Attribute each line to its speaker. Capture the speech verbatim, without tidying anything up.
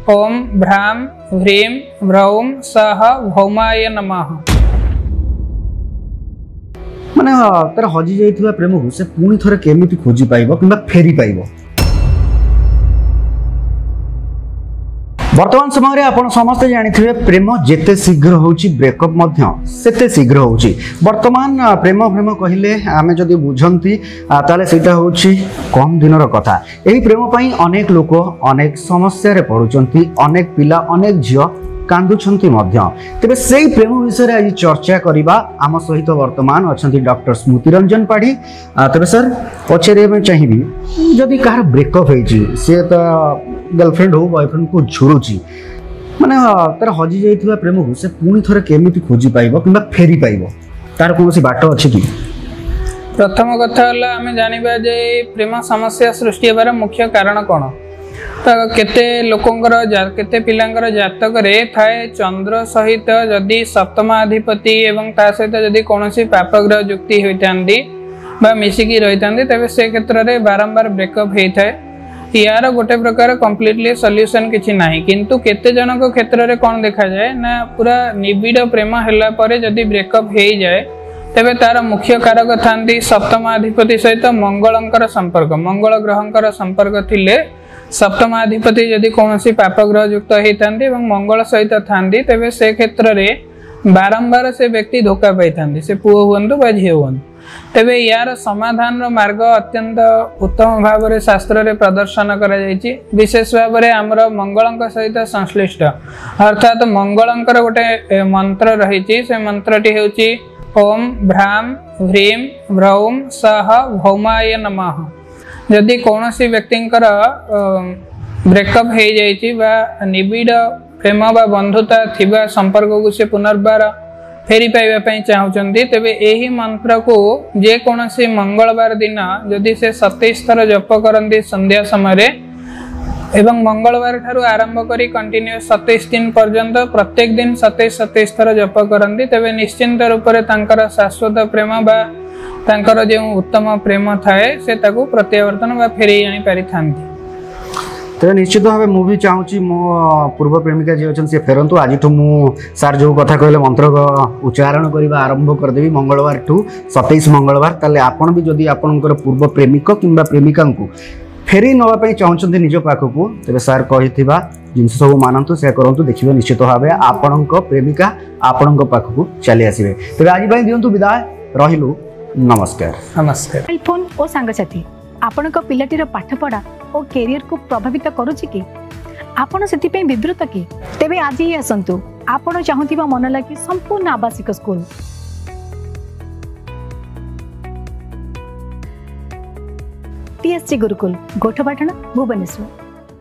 Speaker 1: ओम भ्रां ह्रीं भ्रौं सह भौमाय नमः।
Speaker 2: माने तार हजि जाइथिबा प्रेम को से पुणी थरे केमिति खोजी पाइबो किंबा फेरी पाइबो। वर्तमान समय रे आपण समस्त जानिथिबे प्रेम जेते शीघ्र होउची ब्रेकअप मध्य सेते शीघ्र होउची। वर्तमान प्रेम प्रेम कहिले आमे जदि बुझंती ताले सेटा होउची कम दिनर कथा। एही प्रेम पई अनेक लोक अनेक समस्या रे पडुचंती, अनेक पिला अनेक झियो कांदुछंती मध्य। तेबे सेही प्रेम विषय रे आज चर्चा करिबा आम सहित वर्तमान अछंती डॉक्टर स्मृति रंजन पाढ़ी। तेबे सर पछरे में चाहिबी जदि कार ब्रेकअप हेची से त गर्लफ्रेंड हो बॉयफ्रेंड को झुरुची माने तार हजि जाइथिबा प्रेम को से पुणी थरे केमिति खोजी पाइबो किंबा फेरी पाइबो तार कोनोसी बाट अछि कि?
Speaker 1: प्रथम कथा हला आमे जानिबा जे प्रेम समस्या सृष्टि हेबार मुख्य कारण कोन। तो केते लोकंकर केते पिलांकर जातक रे थाए चंद्र सहित जदि सप्तमाधिपति एवं ता सहित जदि कोनोसी पापग्रह युक्ति होइतांदी बा मिसिकी रहितांदी तबे से क्षेत्र रे बारंबार ब्रेकअप हेइथाय। यार गोटे प्रकार कंप्लीटली सॉल्यूशन किछि नाही, किंतु केते जनक क्षेत्र रे कोन देखा जाय ना पूरा निबिड़ प्रेम हैला परे जदि ब्रेकअप हेइ जाय तबे तार मुख्य कारक थांदी सप्तमाधिपति सहित मंगलंकर संपर्क। मंगल ग्रहंकर संपर्क थिले सप्तमाधिपति यदि कौनसी पापग्रह युक्त होती और मंगल सहित थांदी तेबे से क्षेत्र रे बारंबार से व्यक्ति धोखा पाई थांदी, से पुओ हुंतु बा झियो हुंतु। तेबे यार समाधान मार्ग अत्यंत उत्तम भाव में शास्त्र रे प्रदर्शन करा जायछि। विशेष भाव में आमर मंगलंक सहित संश्लिष्ट अर्थात मंगलंकर गोटे मंत्र रही, से मंत्रटी हेउछि ओम भ्रां ह्रीं भ्रौं सह भौमाय नमः। जदि कौनसी व्यक्तिंकर ब्रेकअप हो जाइछि बा निबिड़ प्रेम बा बंधुता थिबा संपर्क को से पुनर्बार फेरी पाइबा पई चाहुचंती तेबे एही मंत्र को जे कौनसी मंगलवार दिन जदि से सत्ताईस थर जप करंती संध्या समय एवं मंगलवार ठारू आरंभ करी कंटिन्यू सत्ताईस दिन पर्यंत प्रत्येक दिन सत्ताईस सत्ताईस थर जप करंती तेबे निश्चिंत रूप से तांकर शाश्वत प्रेम बा तांकर जो उत्तम प्रेम थाए से ताकू प्रत्यावर्तन बा फेरी आनी पारि थांती।
Speaker 2: तो निश्चित भाव मुझे चाहूँगी मो पूर्व प्रेमिका जी अच्छे फेरतु आज मु सार जो कथा कहले मंत्र उच्चारण करने आरंभ करदेवी मंगलवार ठू सत्ताईस मंगलवार ताले आपण भी जदि आपणकर पूर्व प्रेमिक किंबा प्रेमिका फेरी नापी चाहते निज पाखक तेरे सार कही जिनस सब मानतु से करूँ देखिए निश्चित भाव आपण प्रेमिका आपण पाखक चली आसवे। तेज आज दिंतु विदाय रहिलु नमस्कार।
Speaker 1: नमस्कार।
Speaker 3: मोबाइल फोन और सांगसाथी आपण पिलाटीर पाठपढ़ा और कैरियर को प्रभावित करुच्ची कि आपण से विवृत कि तेबे आज ही आसतु आपण चाहूबा मन लगी संपूर्ण आवासिक स्कूल टीएससी गुरुकुल गोठपाटण भुवनेश्वर।